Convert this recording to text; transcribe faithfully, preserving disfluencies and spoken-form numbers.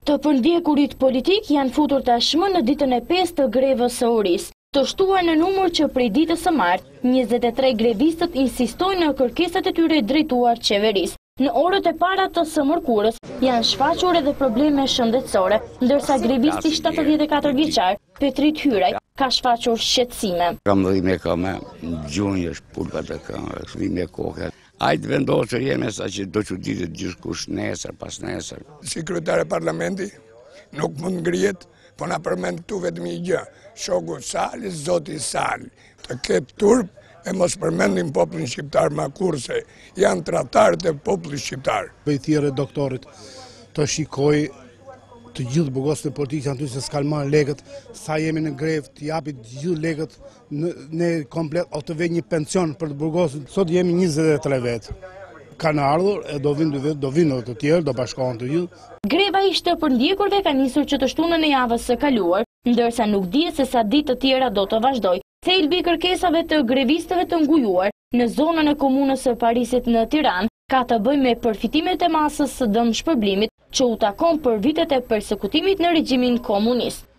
Të përndjekurit politik janë futur tashmë në ditën e pesë të grevës së oris. Të shtuar në numër që prej ditës së martë, njëzet e tre grevistët insistojnë në kërkesat e tyre drejtuar qeverisë. Në orët e para të së mërkurës janë shfaqur edhe probleme shëndetësore, ndërsa grevisti shtatëdhjetë e katër vjeçar, Petrit Hyraj, ka shfaqur shqetësime. Kam dhime këme, gjunjë është pulkat e këme, dhime koke. Ajtë vendosër jeme sa që do që ditë gjithkush nesër, pas nesër. Sekretare parlamenti nuk mund ngrijet, po na përmend tu vetëm një gjë. Shoku Sali, zoti Sali, të ketë turp e mos përmendim popullin shqiptar ma kurse janë tratarët e popullit shqiptar. Bëjthire doktorit të shikoj të gjithë burgosët e politikë janë ty se s'kan marrë legët, sa jemi në grevë të japit gjithë legët në komplet, o të vej një pension për të burgosët. Sot jemi njëzet e tre vetë. Kanë ardhur e do vinë dy vetë, do vinë të tjerë, do bashkohen të gjithë. Greva ishte për ndjekurve ka nisur që të shtunën e javës së kaluar, ndërsa nuk dihet se sa ditë të tjera do të vazhdoj. Thelbi i kërkesave të grevistëve të ngujuar në zonën e komunës së Parisit në Tiranë ka të bëjë me përfitimet e masës së dëm shpërblimit që u takon për vitet e përsekutimit në regjimin komunist.